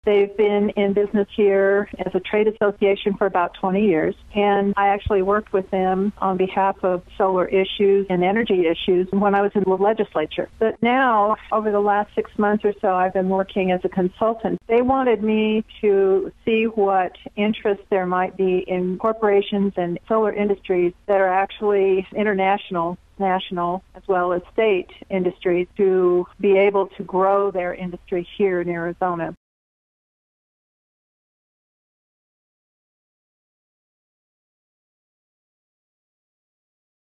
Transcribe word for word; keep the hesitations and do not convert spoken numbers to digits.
They've been in business here as a trade association for about twenty years, and I actually worked with them on behalf of solar issues and energy issues when I was in the legislature. But now, over the last six months or so, I've been working as a consultant. They wanted me to see what interest there might be in corporations and solar industries that are actually international, national, as well as state industries to be able to grow their industry here in Arizona.